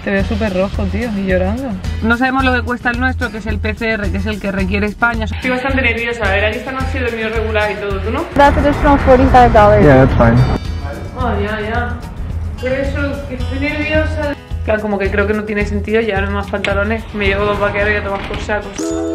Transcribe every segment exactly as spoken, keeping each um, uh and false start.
Te veo súper rojo, tío, y llorando. No sabemos lo que cuesta el nuestro, que es el P C R, que es el que requiere España. Estoy bastante nerviosa, a ver, aquí están así el mío regular y todo, ¿tú no? That's additional forty-five dollars. Yeah, that's fine. Oh, ya, ya. Por eso, que estoy nerviosa. Claro, como que creo que no tiene sentido llevarme más pantalones. Me llevo dos vaqueros y a tomar por sacos.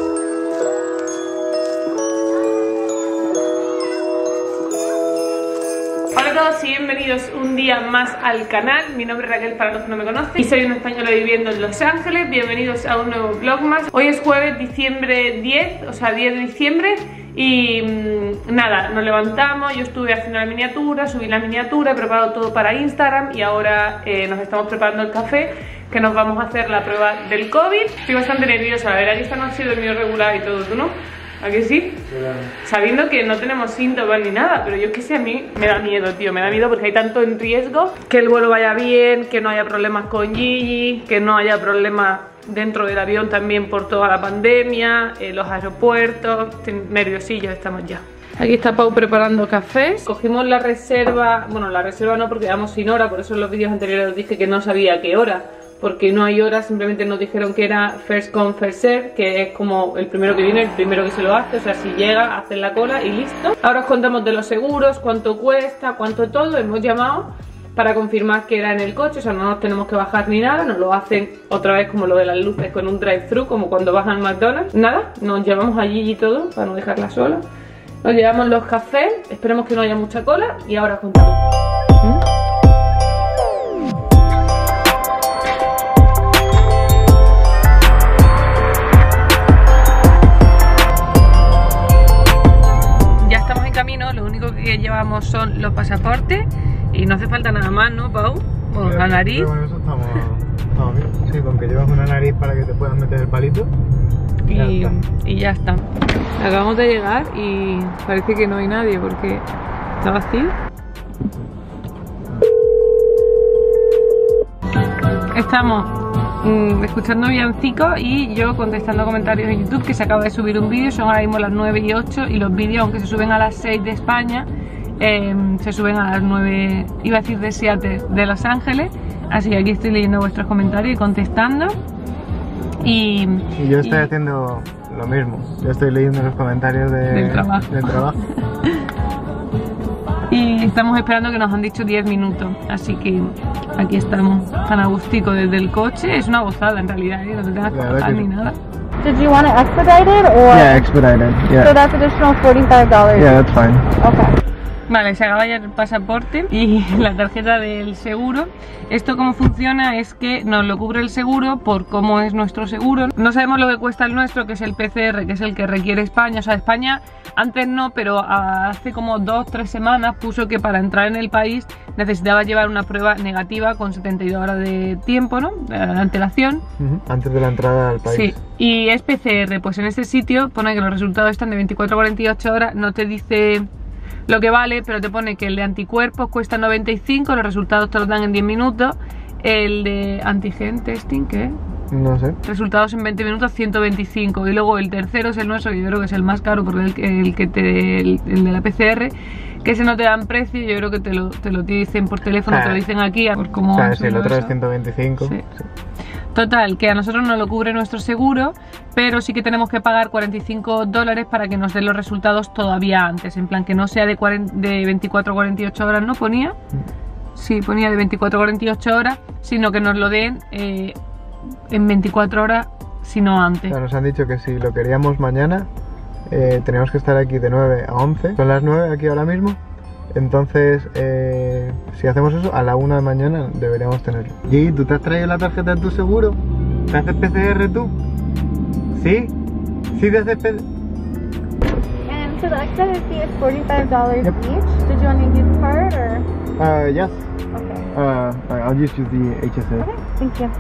Hola a todos y bienvenidos un día más al canal. Mi nombre es Raquel para los que no me conocen y soy una española viviendo en Los Ángeles. Bienvenidos a un nuevo vlog más. Hoy es jueves, diciembre diez, o sea diez de diciembre. Y mmm, nada, nos levantamos, yo estuve haciendo la miniatura, subí la miniatura, he preparado todo para Instagram y ahora eh, nos estamos preparando el café, que nos vamos a hacer la prueba del COVID. Estoy bastante nerviosa, la verdad que esta no ha sido el mío regular y todo, ¿tú no? ¿A que sí? Claro. Sabiendo que no tenemos síntomas ni nada, pero yo es que sé, a mí me da miedo, tío, me da miedo porque hay tanto en riesgo. Que el vuelo vaya bien, que no haya problemas con Gigi, que no haya problemas dentro del avión también por toda la pandemia, eh, los aeropuertos, nerviosillos estamos ya. Aquí está Pau preparando cafés. Cogimos la reserva, bueno, la reserva no porque vamos sin hora, por eso en los vídeos anteriores os dije que no sabía qué hora. Porque no hay hora, simplemente nos dijeron que era first come, first serve, que es como el primero que viene, el primero que se lo hace, o sea, si llega, hacen la cola y listo. Ahora os contamos de los seguros, cuánto cuesta, cuánto todo, hemos llamado para confirmar que era en el coche, o sea, no nos tenemos que bajar ni nada, nos lo hacen otra vez como lo de las luces con un drive-thru, como cuando vas al McDonald's. Nada, nos llevamos allí y todo, para no dejarla sola. Nos llevamos los cafés, esperemos que no haya mucha cola y ahora os contamos. ¿Mm? Lo único que llevamos son los pasaportes y no hace falta nada más, ¿no, Pau? Bueno, sí, la nariz. Con eso estamos, estamos bien. Sí, con que llevas una nariz para que te puedas meter el palito. Y ya está. Y ya está. Acabamos de llegar y parece que no hay nadie porque está vacío. Estamos Mm, escuchando villancicos y yo contestando comentarios en YouTube, que se acaba de subir un vídeo. Son ahora mismo las nueve y ocho y los vídeos, aunque se suben a las seis de España, eh, se suben a las nueve, iba a decir de Seattle, de Los Ángeles. Así que aquí estoy leyendo vuestros comentarios y contestando. Y, y yo estoy y... haciendo lo mismo. Yo estoy leyendo los comentarios de, del trabajo, del trabajo. Y estamos esperando, que nos han dicho diez minutos, así que aquí estamos, tan agustico desde el coche. Es una gozada en realidad, ¿eh? No te tengas que bajar ni nada. Did you want it expedited or? Yeah, expedited. Yeah. So that's additional forty-five dollars. Yeah, that's fine. Okay. Vale, se acaba ya el pasaporte y la tarjeta del seguro. Esto cómo funciona es que nos lo cubre el seguro por cómo es nuestro seguro. No sabemos lo que cuesta el nuestro, que es el P C R, que es el que requiere España. O sea, España antes no, pero hace como dos, tres semanas puso que para entrar en el país necesitaba llevar una prueba negativa con setenta y dos horas de tiempo, ¿no? De antelación. Uh-huh. Antes de la entrada al país. Sí, y es P C R, pues en este sitio pone que los resultados están de veinticuatro a cuarenta y ocho horas, no te dice lo que vale, pero te pone que el de anticuerpos cuesta noventa y cinco, los resultados te los dan en diez minutos. El de antigen testing, ¿qué? No sé. Resultados en veinte minutos, ciento veinticinco. Y luego el tercero es el nuestro, que yo creo que es el más caro, porque el, el que te el, el de la P C R, que ese no te dan precio, yo creo que te lo, te lo dicen por teléfono, ah, te lo dicen aquí, por cómo. O sea, si el otro es ciento veinticinco. Sí. Sí. Total, que a nosotros no lo cubre nuestro seguro, pero sí que tenemos que pagar cuarenta y cinco dólares para que nos den los resultados todavía antes. En plan, que no sea de, cuarenta, de veinticuatro a cuarenta y ocho horas, ¿no ponía? Sí, ponía de veinticuatro a cuarenta y ocho horas, sino que nos lo den eh, en veinticuatro horas, sino antes. O sea, nos han dicho que si lo queríamos mañana, eh, teníamos que estar aquí de nueve a once. Son las nueve aquí ahora mismo. Entonces, eh, si hacemos eso, a la una de mañana deberíamos tenerlo. ¿Y tú te has traído la tarjeta de tu seguro? ¿Te haces P C R tú? ¿Sí? ¿Sí te haces P C R? And so the extra fee is forty-five dollars Yep. each. Did you want to use card or? Uh, yes. Okay. Uh, I'll just use the H S A. Okay, thank you.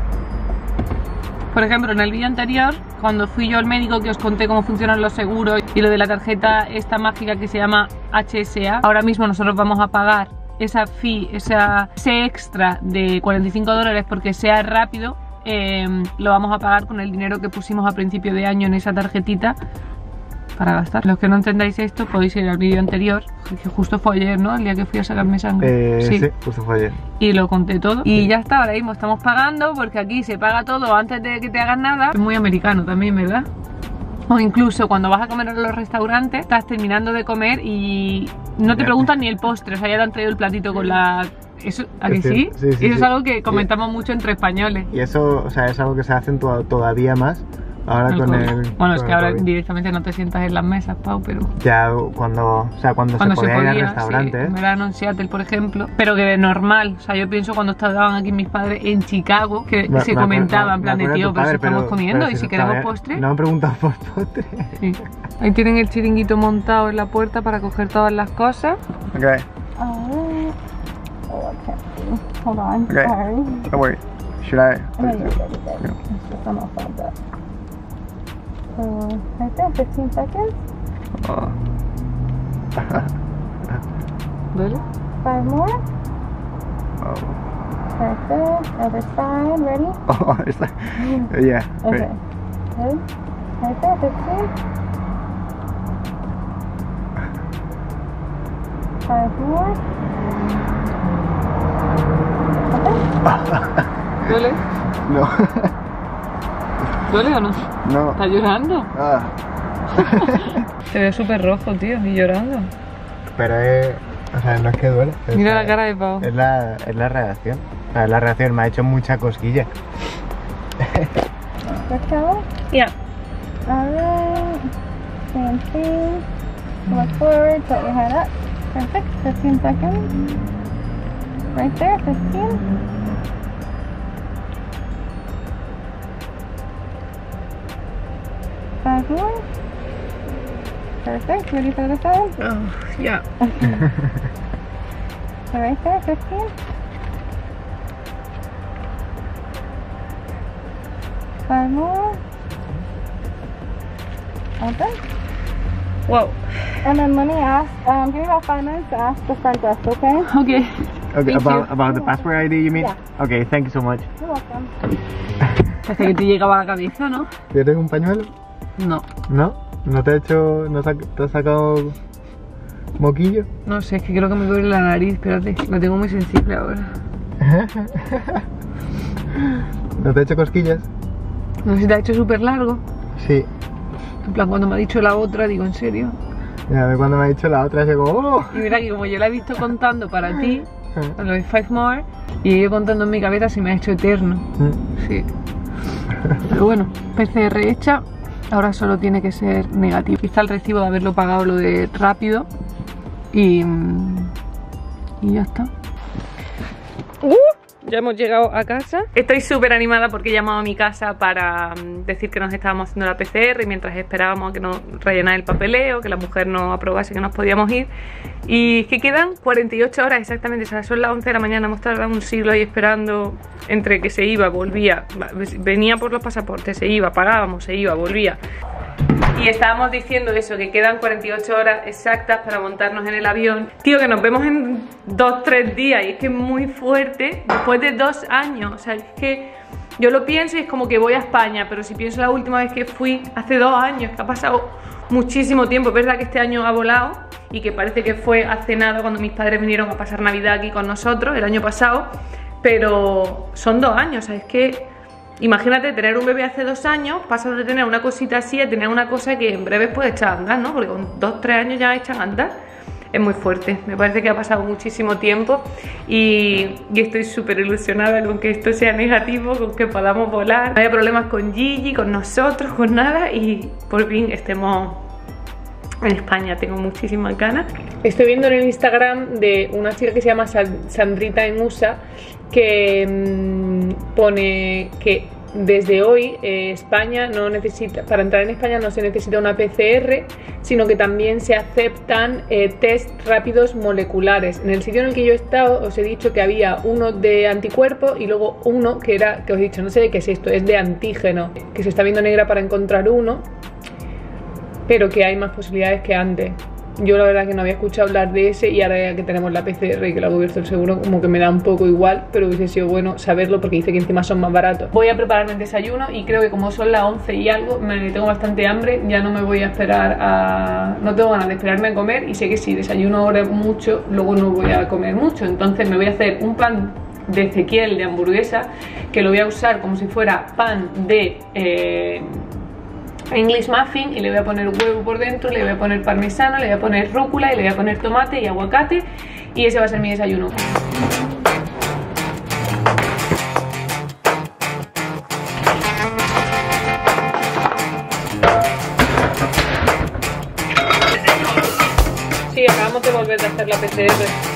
Por ejemplo, en el vídeo anterior, cuando fui yo al médico, que os conté cómo funcionan los seguros y lo de la tarjeta esta mágica que se llama H S A, ahora mismo nosotros vamos a pagar esa fee, esa, ese extra de cuarenta y cinco dólares porque sea rápido, eh, lo vamos a pagar con el dinero que pusimos a principio de año en esa tarjetita para gastar. Los que no entendáis esto podéis ir al vídeo anterior, que justo fue ayer, ¿no? El día que fui a sacarme sangre. Eh, sí. sí, justo fue ayer. Y lo conté todo. Y ya está, ahora mismo estamos pagando porque aquí se paga todo antes de que te hagan nada. Es muy americano también, ¿verdad? O incluso cuando vas a comer en los restaurantes, estás terminando de comer y no te preguntan ni el postre, o sea, ya te han traído el platito con la... Eso, ¿a que sí? Sí, sí, Eso sí. es algo que comentamos sí. mucho entre españoles. Y eso, o sea, es algo que se hace todavía más ahora el con COVID. el... Bueno, con es que el ahora COVID. Directamente no te sientas en las mesas, Pau, pero... Ya cuando, o sea, cuando, cuando se, podía se podía ir al restaurante, sí, en verano en Seattle, por ejemplo, pero que de normal, o sea, yo pienso cuando estaban aquí mis padres en Chicago, que me, se me comentaba, en plan de tío, pero si estamos pero, comiendo pero y si si no queremos sabía, postre... No han preguntado por postre. Sí. Ahí tienen el chiringuito montado en la puerta para coger todas las cosas. Ok. Alright. Oh, I can't see. Hold on. Okay. Sorry. Don't worry. Should I? No, you're good, you're good. It's just I'm off like that. So, right there, fifteen seconds. Oh. ¿Duele? Five more. Oh. Perfect. Other side. Ready? Oh, it's like, yeah. Okay. Good. Right there, fifteen. Five more. Okay. ¿Duele? No. ¿Duele o no? No. ¿Estás llorando? Ah. Te veo súper rojo, tío, y llorando. Pero es... O sea, no es que duele. Mira la, la cara de Pau. Es la, es la reacción. O sea, es la reacción, me ha hecho mucha cosquilla. Good cow? Yeah. Alright. Same thing. Look forward, put your head up. Perfect. fifteen seconds. Right there, fifteen. Five more. Perfect. Ready for the side? Oh, yeah. Okay. So right there, fifteen. Five more. Okay. Wow. And then let me ask, um, give me about five minutes to ask the front desk, okay? Okay. Okay, Thank about, you. about the passport I D, you mean? Yeah. Okay, thank you so much. You're welcome. Parece que te llegaba a la cabeza, ¿no? ¿Tienes un pañuelo? No. ¿No? ¿No te ha hecho... no te has sacado moquillo? No sé, es que creo que me duele la nariz, espérate. La tengo muy sensible ahora. ¿No te ha hecho cosquillas? No sé si te ha hecho súper largo. Sí. En plan, cuando me ha dicho la otra, digo, ¿en serio? Ya ve cuando me ha dicho la otra, se como... ¡Oh! Y mira que como yo la he visto contando para ti, a lo de Five More, y yo contando en mi cabeza se me ha hecho eterno. Sí. Pero bueno, P C R hecha, ahora solo tiene que ser negativo. Aquí está el recibo de haberlo pagado lo de rápido y, y ya está. Uh, ya hemos llegado a casa. Estoy súper animada porque he llamado a mi casa para decir que nos estábamos haciendo la P C R y mientras esperábamos a que nos rellenara el papeleo, que la mujer nos aprobase que nos podíamos ir. Y que quedan cuarenta y ocho horas exactamente, o sea, son las once de la mañana, hemos tardado un siglo ahí esperando entre que se iba, volvía, venía por los pasaportes, se iba, pagábamos, se iba, volvía. Y estábamos diciendo eso, que quedan cuarenta y ocho horas exactas para montarnos en el avión. Tío, que nos vemos en dos, tres días y es que es muy fuerte después de dos años, o sea, es que yo lo pienso y es como que voy a España, pero si pienso la última vez que fui, hace dos años, que ha pasado muchísimo tiempo. Es verdad que este año ha volado y que parece que fue hace nada cuando mis padres vinieron a pasar Navidad aquí con nosotros, el año pasado, pero son dos años, o sea, es que imagínate tener un bebé hace dos años, pasas de tener una cosita así a tener una cosa que en breve puede echar a andar, ¿no? Porque con dos, tres años ya echan a andar. Es muy fuerte, me parece que ha pasado muchísimo tiempo y, y estoy súper ilusionada con que esto sea negativo, con que podamos volar. No haya problemas con Gigi, con nosotros, con nada y por fin estemos en España. Tengo muchísimas ganas. Estoy viendo en el Instagram de una chica que se llama Sandrita en U S A que mmm, pone que desde hoy eh, España no necesita, para entrar en España no se necesita una P C R, sino que también se aceptan eh, test rápidos moleculares. En el sitio en el que yo he estado os he dicho que había uno de anticuerpos y luego uno que era, que os he dicho, no sé de qué es esto, es de antígeno, que se está viendo negra para encontrar uno, pero que hay más posibilidades que antes. Yo la verdad que no había escuchado hablar de ese, y ahora ya que tenemos la P C R y que lo ha cubierto el seguro, como que me da un poco igual, pero hubiese sido bueno saberlo porque dice que encima son más baratos. Voy a prepararme el desayuno y creo que como son las once y algo, me tengo bastante hambre, ya no me voy a esperar a... no tengo ganas de esperarme a comer, y sé que si desayuno ahora mucho, luego no voy a comer mucho, entonces me voy a hacer un pan de Ezequiel de hamburguesa, que lo voy a usar como si fuera pan de... Eh, English muffin, y le voy a poner huevo por dentro, le voy a poner parmesano, le voy a poner rúcula y le voy a poner tomate y aguacate, y ese va a ser mi desayuno. Sí, acabamos de volver a hacer la P C R.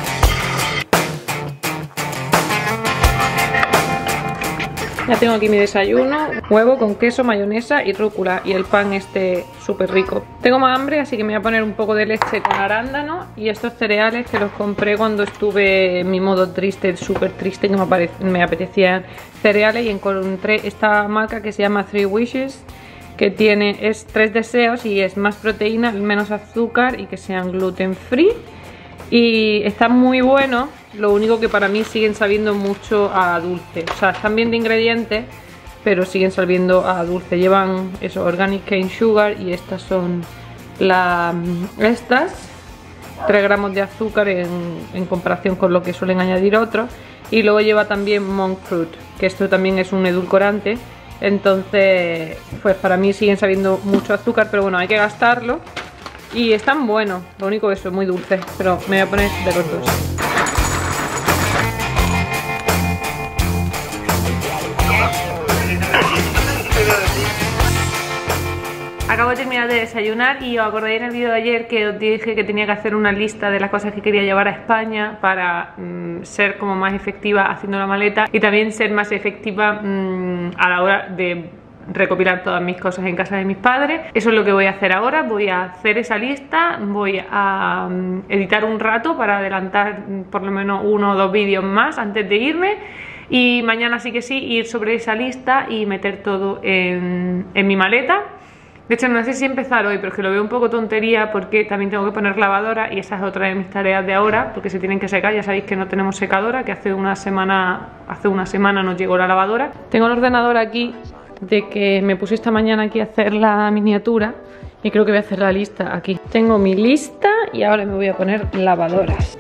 Ya tengo aquí mi desayuno, huevo con queso, mayonesa y rúcula, y el pan este súper rico. Tengo más hambre, así que me voy a poner un poco de leche con arándano y estos cereales que los compré cuando estuve en mi modo triste, súper triste, que me, me apetecían cereales, y encontré esta marca que se llama Three Wishes, que tiene, es tres deseos, y es más proteína, menos azúcar y que sean gluten free. Y está muy bueno, lo único que para mí siguen sabiendo mucho a dulce. O sea, están bien de ingredientes, pero siguen sabiendo a dulce. Llevan eso, organic cane sugar, y estas son las estas tres gramos de azúcar en, en comparación con lo que suelen añadir otros. Y luego lleva también monk fruit, que esto también es un edulcorante. Entonces, pues para mí siguen sabiendo mucho azúcar, pero bueno, hay que gastarlo. Y están buenos, lo único que eso es muy dulce, pero me voy a poner de los dos. Acabo de terminar de desayunar, y os acordáis en el vídeo de ayer que os dije que tenía que hacer una lista de las cosas que quería llevar a España para mmm, ser como más efectiva haciendo la maleta, y también ser más efectiva mmm, a la hora de recopilar todas mis cosas en casa de mis padres. Eso es lo que voy a hacer ahora. Voy a hacer esa lista, voy a um, editar un rato para adelantar por lo menos uno o dos vídeos más antes de irme, y mañana sí que sí ir sobre esa lista y meter todo en, en mi maleta. De hecho, no sé si empezar hoy, pero es que lo veo un poco tontería porque también tengo que poner lavadora, y esa es otra de mis tareas de ahora, porque se tienen que secar. Ya sabéis que no tenemos secadora, que hace una semana hace una semana nos llegó la lavadora. Tengo el ordenador aquí, de que me puse esta mañana aquí a hacer la miniatura, y creo que voy a hacer la lista aquí. Tengo mi lista y ahora me voy a poner lavadoras.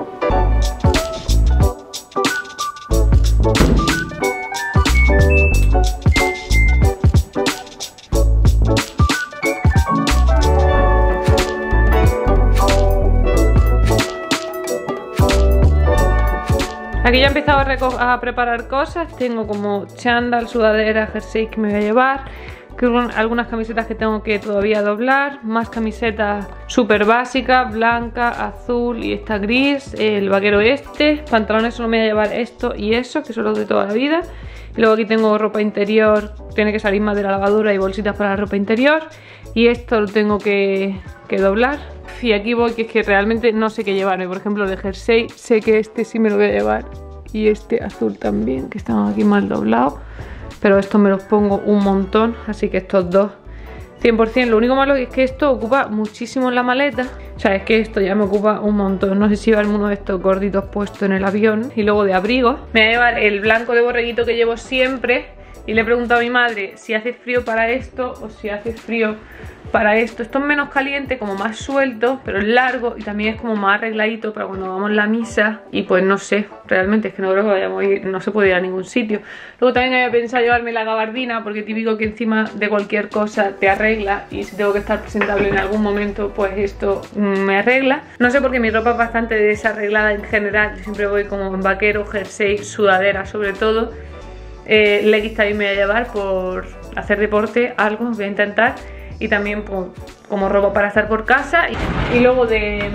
Aquí ya he empezado a, a preparar cosas. Tengo como chándal, sudadera, jersey que me voy a llevar, algunas camisetas que tengo que todavía doblar, más camisetas súper básicas, blanca, azul y esta gris, el vaquero este, pantalones solo me voy a llevar esto y eso, que son los de toda la vida. Y luego aquí tengo ropa interior, tiene que salir más de la lavadora, y bolsitas para la ropa interior, y esto lo tengo que, que doblar. Y aquí voy, que es que realmente no sé qué llevarme. Por ejemplo, el de jersey, sé que este sí me lo voy a llevar, y este azul también, que están aquí mal doblados, pero estos me los pongo un montón, así que estos dos cien por cien. Lo único malo es que esto ocupa muchísimo en la maleta. O sea, es que esto ya me ocupa un montón. No sé si llevar uno de estos gorditos puestos en el avión. Y luego de abrigo me voy a llevar el blanco de borreguito que llevo siempre, y le he preguntado a mi madre si hace frío para esto o si hace frío para esto. Esto es menos caliente, como más suelto, pero es largo, y también es como más arregladito para cuando vamos a la misa. Y pues no sé, realmente es que no creo que vayamos a ir, no se puede ir a ningún sitio. Luego también había pensado llevarme la gabardina, porque típico que encima de cualquier cosa te arregla, y si tengo que estar presentable en algún momento, pues esto me arregla. No sé, porque mi ropa es bastante desarreglada en general. Yo siempre voy como en vaquero, jersey, sudadera sobre todo. eh, leggings también me voy a llevar por hacer deporte, algo voy a intentar. Y también pues, como ropa para estar por casa. Y, y luego de,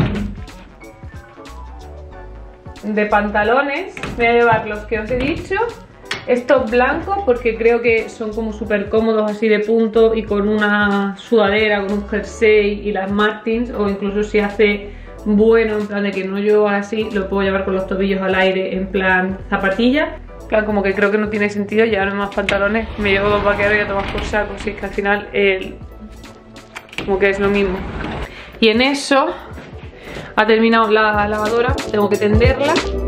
de pantalones me voy a llevar los que os he dicho. Estos blancos, porque creo que son como súper cómodos, así de punto, y con una sudadera, con un jersey y las Martins. O incluso si hace bueno, en plan de que no llueva así, lo puedo llevar con los tobillos al aire, en plan zapatilla. En plan, como que creo que no tiene sentido llevarme más pantalones. Me llevo dos vaqueros y a tomar por saco. Si es que al final el... como que es lo mismo. Y en eso Ha terminado la lavadora, tengo que tenderla.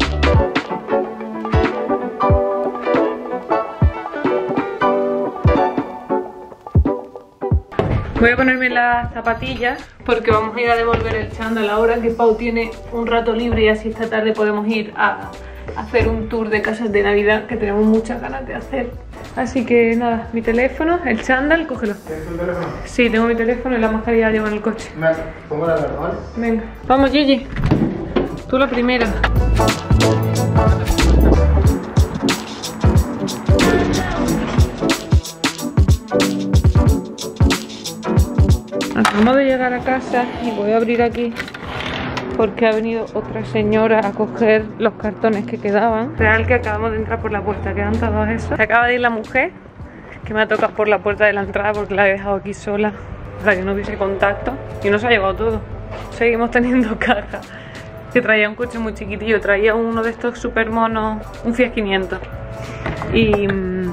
Voy a ponerme las zapatillas porque vamos a ir a devolver el chándal ahora que Pau tiene un rato libre y así esta tarde podemos ir a hacer un tour de casas de Navidad que tenemos muchas ganas de hacer. Así que nada, mi teléfono, el chándal, cógelo. ¿Tienes tu teléfono? Sí, tengo mi teléfono y la mascarilla la llevo en el coche. Vale, pongo la alarma, ¿vale? Venga, vamos Gigi, tú la primera. Acabamos de llegar a casa y voy a abrir aquí porque ha venido otra señora a coger los cartones que quedaban. Real que acabamos de entrar por la puerta, quedan todos esos. Se acaba de ir la mujer que me ha tocado por la puerta de la entrada porque la he dejado aquí sola para que no hubiese contacto y no se ha llevado todo. Seguimos teniendo caja. Que traía un coche muy chiquitillo, traía uno de estos super monos, un Fiat quinientos. Y mmm,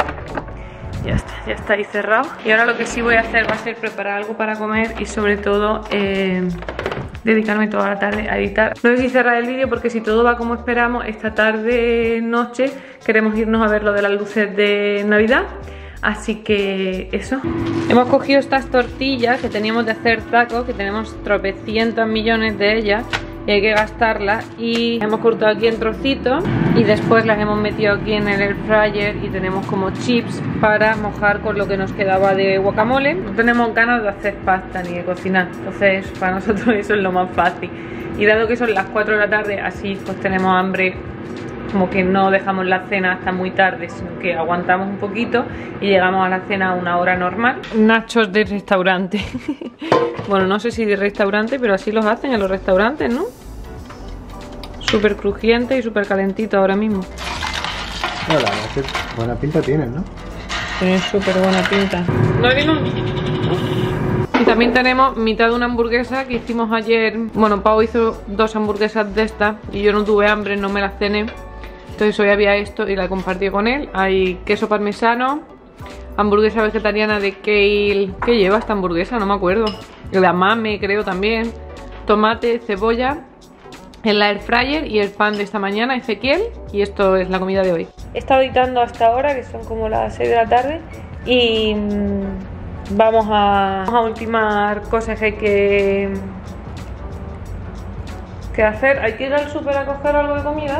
ya está, ya está ahí cerrado. Y ahora lo que sí voy a hacer va a ser preparar algo para comer y sobre todo eh, dedicarme toda la tarde a editar. No sé si cerrar el vídeo porque si todo va como esperamos, esta tarde noche queremos irnos a ver lo de las luces de Navidad. Así que eso. Hemos cogido estas tortillas que teníamos de hacer tacos, que tenemos tropecientos millones de ellas y hay que gastarlas, y hemos cortado aquí en trocitos y después las hemos metido aquí en el air fryer y tenemos como chips para mojar con lo que nos quedaba de guacamole. No tenemos ganas de hacer pasta ni de cocinar, entonces para nosotros eso es lo más fácil, y dado que son las cuatro de la tarde, así pues tenemos hambre, como que no dejamos la cena hasta muy tarde, sino que aguantamos un poquito y llegamos a la cena a una hora normal. Nachos de restaurante. Bueno, no sé si de restaurante, pero así los hacen en los restaurantes, ¿no? Súper crujiente y súper calentito ahora mismo. No, la verdad es que buena pinta tienen, ¿no? Tienen súper buena pinta. ¿No venimos? Y también tenemos mitad de una hamburguesa que hicimos ayer. Bueno, Pau hizo dos hamburguesas de estas y yo no tuve hambre, no me las cené. Entonces hoy había esto y la compartí con él. Hay queso parmesano, hamburguesa vegetariana de kale. ¿Qué lleva esta hamburguesa? No me acuerdo. La mame creo también. Tomate, cebolla, el air fryer y el pan de esta mañana, Ezequiel. Y esto es la comida de hoy. He estado editando hasta ahora, que son como las seis de la tarde. Y mmm, vamos, a, vamos a ultimar cosas que hay que, que hacer. ¿Hay que ir al súper a coger algo de comida?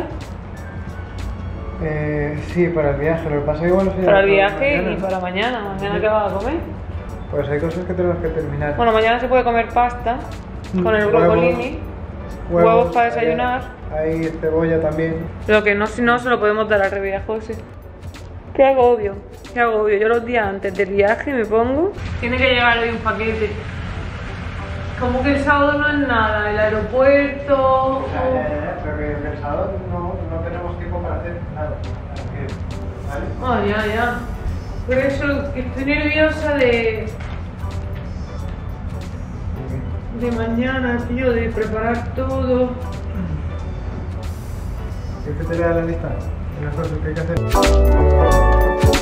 Eh, sí, para el viaje, lo que pasa es que igual no sé. Para el viaje mañana. Y para mañana. ¿Mañana qué vas a comer? Pues hay cosas que tenemos que terminar. Bueno, mañana se puede comer pasta con el brocolini, huevos, huevos para desayunar. Hay, hay cebolla también. Lo que no, si no, se lo podemos dar al revés a José. Qué agobio, qué agobio. Yo los días antes del viaje me pongo. Tiene que llegar hoy un paquete. Como que el sábado no es nada, el aeropuerto. Ya, ya, ya, pero que el sábado no, no tenemos tiempo para hacer nada. ¿Vale? Ah, ya, ya. Por eso que estoy nerviosa de. de mañana, tío, de preparar todo. ¿Quieres que te lea la lista de las cosas que hay que hacer?